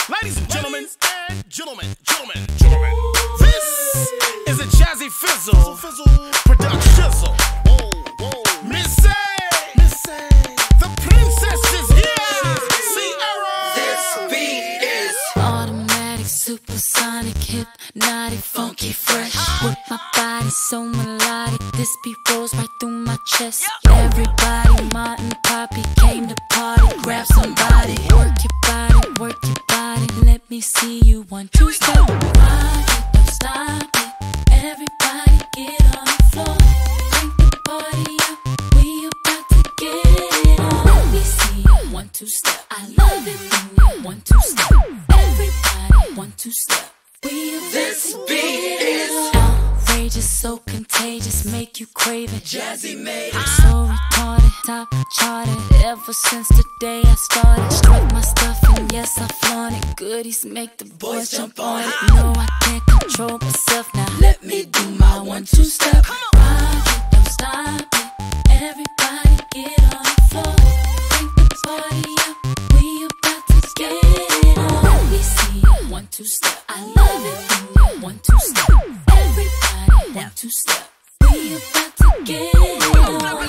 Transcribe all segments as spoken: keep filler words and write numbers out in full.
Ladies and gentlemen, and gentlemen, gentlemen, gentlemen, this is a Jazzy Fizzle production shizzle. Whoa, whoa. Missy, Missy, the princess is here. Sierra. This beat is automatic, supersonic, hypnotic, funky, fresh. With my body so melodic, this beat rolls right through my chest. Everybody, Martin, Poppy came to party. Grab somebody, work your body, work your body. Let me see you one, two, step. Rock it, don't stop it. Everybody get on the floor. Crank the party up, we about to get it on. Let me see you one, two, step. I love it when you one, two, step. Everybody, one, two, step. We about This to beat get is it on. Outrageous, so contagious, make you crave it. Jazzy made it. So retarded, top charted. Ever since the day I started, struck my stuff and yes I flaunt it. Goodies make the boys jump on it. No, I can't control myself now. Let me do my one, two step. Rock it, don't stop it. Everybody get on the floor. Crank the party up, we about to get it on. Let me see you one, two step. I love it when you one, two step. Everybody one, two step. We about to get it on.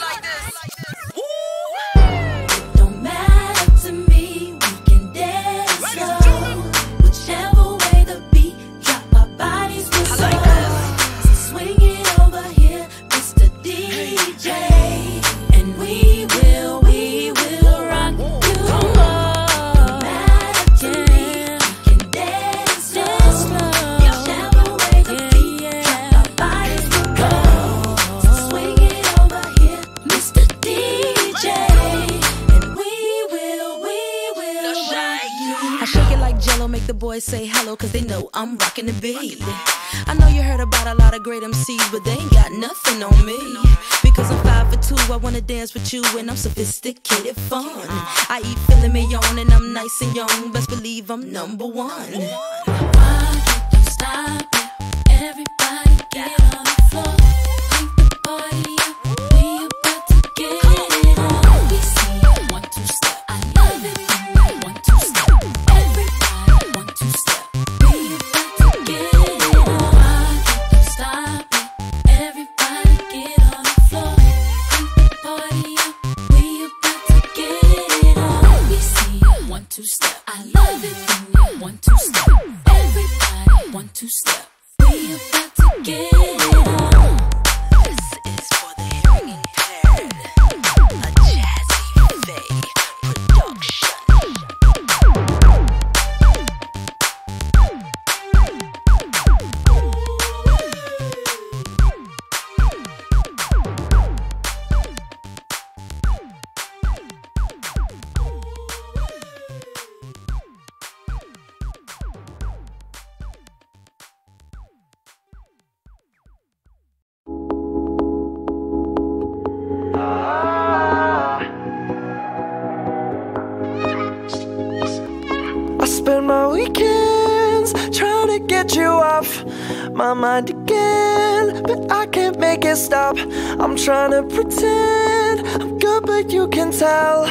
It don't matter to me, we can dance slow. Whichever way the beat drop, our bodies will slow. So swing it over here, Mister D J, and we will, we will rock you. Don't matter to me, we can dance slow. Whichever way the beat drop, our bodies will go. So swing it over here, Mister D J, and we will, we will rock you. I shake it like Jello, make the boys say hello, cause they know I'm rocking the beat. I know you heard about a lot of great M Cs, but they ain't got nothing on me. Because I'm five for two, I wanna dance with you, and I'm sophisticated fun. I eat filet mignon, and I'm nice and young, best believe I'm number one. Rock it, don't stop it. Everybody get on the floor. Crank the party up, we about to get it on. Let me see you one, two step. I love it when you one, two step. Everybody one, two step. We about to get it on. Rock it, don't stop it. Everybody get on the floor. Crank the party up, we about to get it on. Let me see you one, two step. I love it when you one, two step. Everybody one, two step. We about to get it on. This is for the hearing impaired. A Jazzy Faye production. I spend my weekends trying to get you off my mind again, but I can't make it stop. I'm trying to pretend I'm good, but you can tell.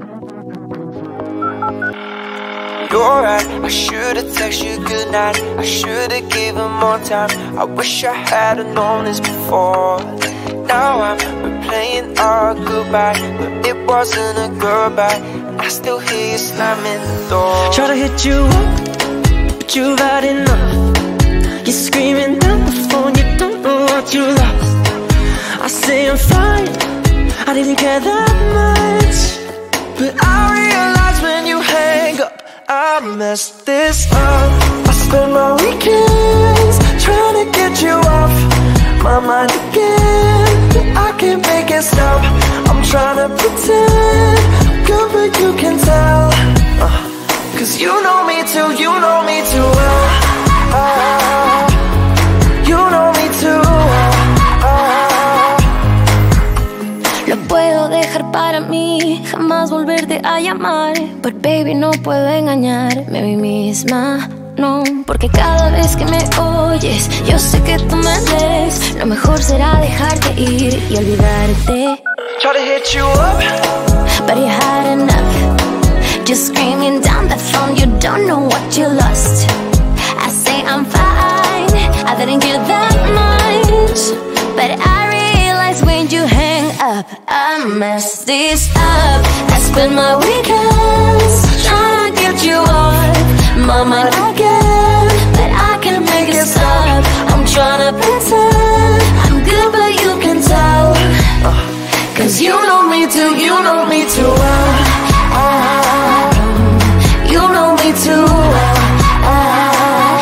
You're right, I should've texted you goodnight. I should've given more time. I wish I had've known this before. Now I'm replaying our goodbye, but it wasn't a goodbye. I still hear you slamming the door. Try to hit you up, but you've had enough. You're screaming down the phone, you don't know what you lost. I say I'm fine, I didn't care that much, but I realize when you hang up, I messed this up. I spend my weekends trying to get you off my mind again, but I can't make it stop. I'm trying to pretend I'm good, but you can tell. uh, Cause you know me too, you know me too well. uh, You know me too well. uh, Lo puedo dejar para mí, jamás volverte a llamar. But baby, no puedo engañarme a mí misma, no. Porque cada vez que me oyes, yo sé que tú me ves. Lo mejor será dejarte ir y olvidarte. Try to hit you up, but you had enough. Just screaming down the phone, you don't don't know what you lost. I say I'm fine, I didn't get that much, but I realize when you hang up, I mess this up. I spend my weekends trying to get you off my mind again, but I can't make it stop. I'm trying to pretend I'm good, but you can tell, cause you know me too, you know me too well. I, you know me too well. I,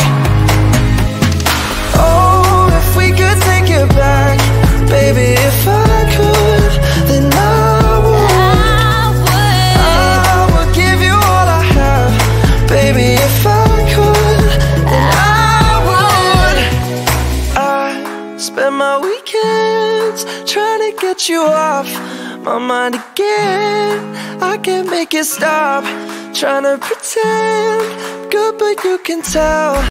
Oh, if we could take it back, baby, if I could, then I would. I would. I would give you all I have, baby, if I could, then I would. I spend my weekends trying to get you off my mind again. I can't make it stop, trying to pretend good, but you can tell.